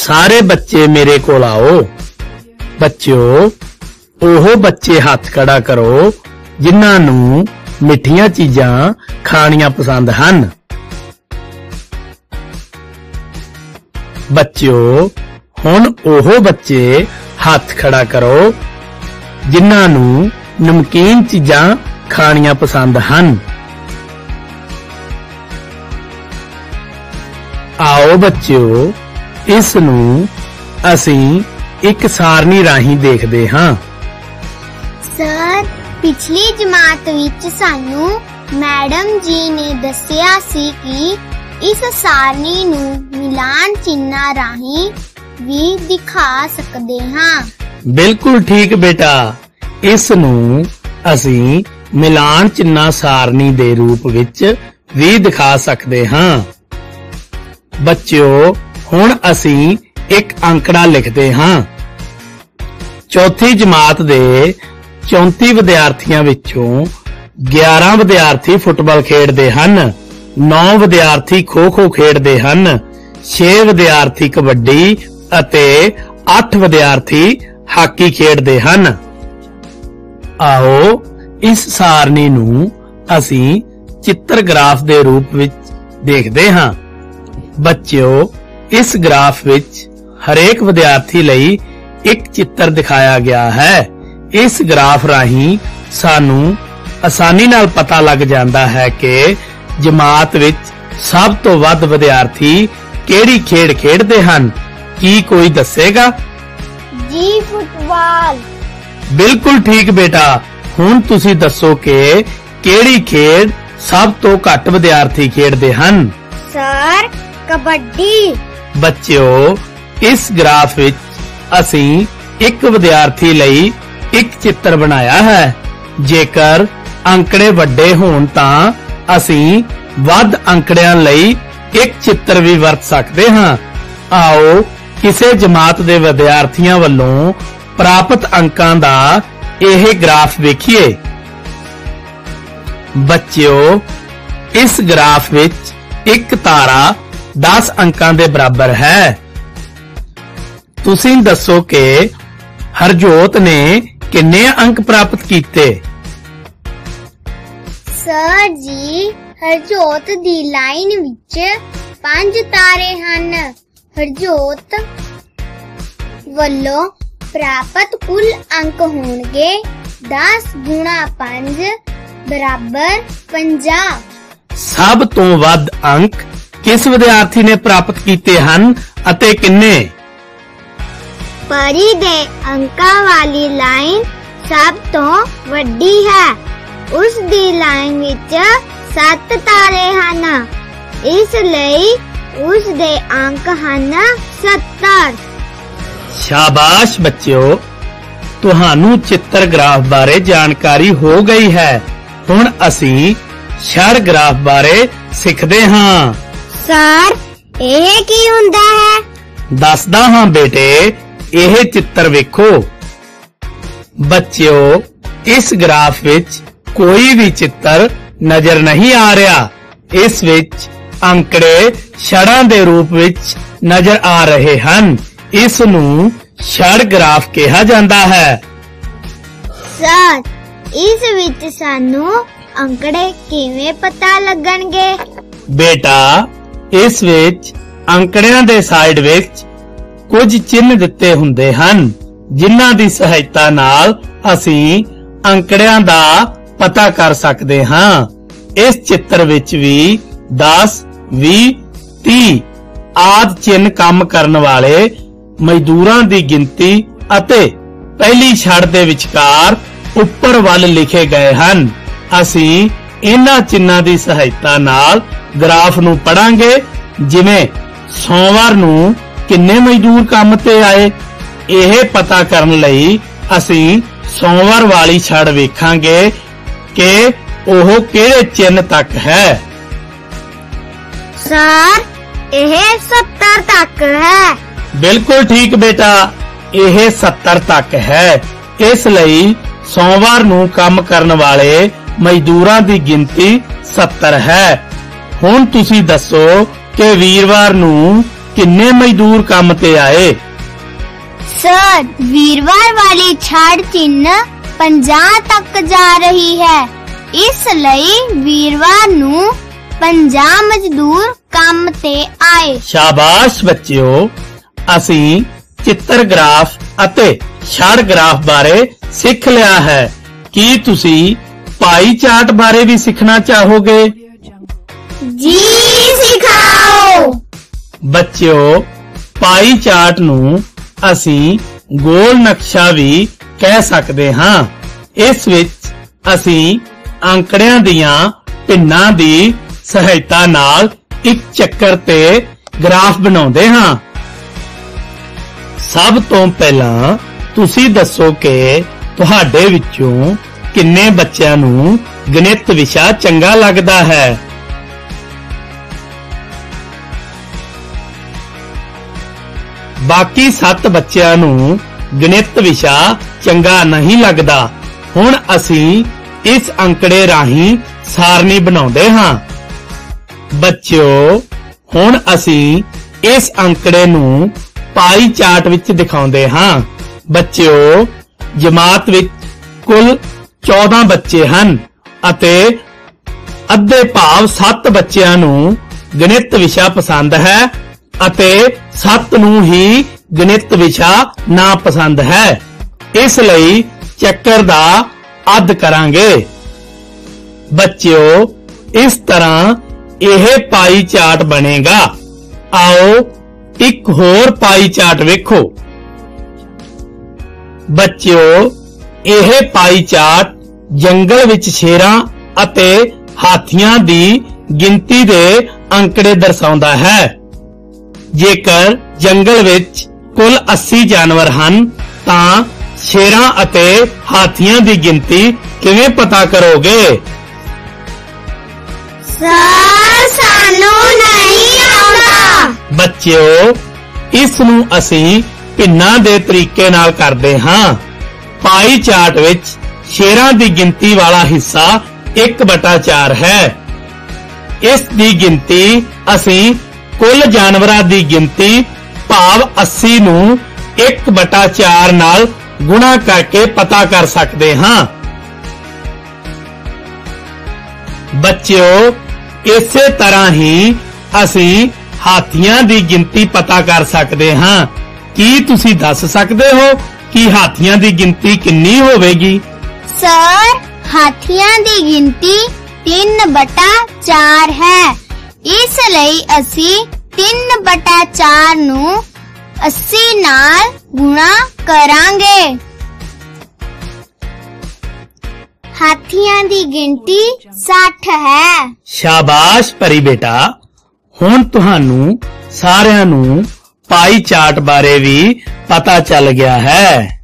सारे बच्चे मेरे कोल आओ। बच्चों, ओह बच्चे हाथ खड़ा करो जिन्हां नूं मिठियां चीजां खाणियां पसंद हन। बच्चों, हुण ओह बच्चे हाथ खड़ा करो जिन्हां नूं नमकीन चीजां खाणियां पसंद हन। आओ बच्चों, इस नूं असीं एक सारणी राहीं देखदे हां। सर, पिछली जमात विच सानू मैडम जी ने दस्सिया सी कि इस सारणी नूं मिलान चिन्हां राहीं भी दिखा सकदे हां। बिल्कुल ठीक बेटा, इस नूं असीं मिलान चिन्हां सारणी दे रूप विच भी दिखा सकदे हां। बच्चों, हुण असीं एक अंकड़ा लिखदे हां। चौथी जमात दे 34 विद्यार्थियों विचों 11 विद्यार्थी फुटबॉल खेडदे हन, 9 विद्यार्थी खो खो खेडदे हन, 6 विद्यार्थी कबड्डी अते 8 विद्यार्थी हाकी खेडदे हन। आओ इस सारणी नूं असीं चित्र ग्राफ दे रूप विच देखदे हां। बच्चों, इस ग्राफ विच हरेक विद्यार्थी लई एक चित्र दिखाया गया है। इस ग्राफ राहीं सानू आसानी नाल पता लग जांदा है कि जमात विच सब तो वध विद्यार्थी केड़ी खेड खेडदे हन। की कोई दसेगा? जी, फुटबॉल। बिल्कुल ठीक बेटा, हुण तुसी दसो कि केड़ी खेड सब तो घट विद्यार्थी खेडदे हन। सर, कबड्डी। बच्चों, इस ग्राफ विच असीं एक विद्यार्थी लई एक चित्र बनाया है। जेकर अंकड़े वड्डे होण तां असीं वध अंकड़िਆਂ ਲਈ एक चित्र भी वरत सकते हां। आओ किसे जमात दे विद्यार्थियों ਵੱਲੋਂ प्राप्त अंकां दा यह ग्राफ देखिए। बच्चों, इस ग्राफ विच एक तारा 10 अंकां दे बराबर है। तुसीं दसो कि हरजोत ने किन्ने अंक प्राप्त कीते? सर जी, हरजोत दी लाइन विच 5 तारे हन। हरजोत वल्लों प्राप्त कुल अंक होणगे 10 गुणा 5 बराबर 50। सब तो वध अंक किस विद्यार्थी ने प्राप्त कीते हन अते किन्ने? परी दे अंकां वाली लाइन सब तो वड्डी है। उस दी लाइन विच 7 तारे हन, इसलिए उस दे अंक हन 70। शाबाश बच्चों, तुहानू चित्र ग्राफ बारे जानकारी हो गई है। हुण असीं छड़ ग्राफ बारे सिखदे हां। सर, यह की हुंदा है? दसदा हां बेटे, यह चित्र वेखो। बच्चों, इस ग्राफ विच कोई भी चित्र नजर नहीं आ रहा। इस विच अंकड़े छड़ां दे रूप विच नजर आ रहे हन। इस नूं छड़ ग्राफ कहा जांदा है। सर, इस विच सानू अंकड़े किवें पता लगणगे? बेटा, इस विच अंकड़िਆਂ ਦੇ ਸਾਈਡ ਵਿੱਚ कुछ चिन्ह दिते हुंदे हन, जिन्हां दी सहायता नाल असीं अंकड़िਆਂ ਦਾ पता कर सकते हां। इस चित्र विच भी 10, 20, 30 आदि चिन्ह काम करन वाले मजदूरां दी गिनती अते पहली छड़ दे विचकार उपर वल लिखे गए हन। असीं इन्हां चिन्हां दी सहायता नाल ग्राफ नूं पढ़ांगे। जिवें सोमवार नूं किन्ने मजदूर काम ते आए, यह पता करन लई असीं सोमवार वाली छड़ वेखांगे कि ओह किहड़े चिन्ह तक है। सर, यह 70 तक है। बिल्कुल ठीक बेटा, यह 70 तक है। इसलिए सोमवार नूं काम करन वाले मजदूरां दी गिनती 70 है। हुण तुसीं दसो कि वीरवार नूं किन्ने मजदूर काम ते आए? सर, वीरवार वाली छाड़ चिन्ह 50 तक जा रही है, इसलिए वीरवार नू 50 मजदूर काम ते आए। शाबाश बच्चिओ, ਅਸੀਂ चित्र ग्राफ ਅਤੇ ਛੜ ग्राफ बारे सिख लिया है। ਕੀ ਤੁਸੀਂ पाई चार्ट बारे भी सीखना चाहोगे? जी सिखाओ। बच्चिओ, पाई चार्ट नू ਅਸੀਂ गोल नक्शा भी कह सकते हाँ। इस विच ਅਸੀਂ अंकड़ियां दियां भिन्नां दी सहायता नाल एक चक्कर ते ग्राफ बनाउंदे हाँ। सब तो पहला तुसी दसो कि तुहाडे विचों किन्ने बच्चियां नू गणित विषा चंगा लगदा है? बाकी 7 बच्चियां नू गणित विषा चंगा नहीं लगदा। हुण असी इस अंकड़े राही सारनी बनाउंदे हां। बच्चिओ, हुण असी इस अंकड़े नू पाई चार्ट विच दिखाउंदे हां। बच्चिओ, जमात विच कुल 14 बच्चे हन अते अद्धे भाव 7 बच्चियां नू गणित विषा पसंद है अते 7 नू ही गणित विषा ना पसंद है। इसलिए चक्कर दा अद्ध करांगे। बच्चिओ, इस तरह यह पाई चार्ट बनेगा। आओ एक होर पाई चार्ट वेखो। बच्चिओ, यह पाई चार्ट जंगल विच शेरां अते हाथियां दी गिनती दे अंकड़े दर्शाउंदा है। जेकर जंगल विच कुल 80 जानवर हन तां शेरां अते हाथियां दी गिनती किवें पता करोगे? सर, सानू नहीं आउंदा। बच्चिओ, इस नू असी भिन्नां दे तरीके नाल करदे हां। पाई चार्ट विच शेरां दी गिनती वाला हिस्सा 1/4 है। इस दी गिनती असी कुल जानवरां दी गिनती भाव 80 नू 1/4 नाल गुणा करके पता कर सकते हां। बच्चिओ, इसे तरह ही असी हाथियां दी गिनती पता कर सकते हां। की तुसी दस सकते हो कि हाथियां दी गिनती कितनी होवेगी? सर, हाथियां दी गिनती 3/4 है, इसलिए असी 3/4 नू 80 नाल गुणा करांगे। हाथियां दी गिनती 60 है। शाबाश परी बेटा, हुण तुहानू सारियां नू पाई चार्ट बारे भी पता चल गया है।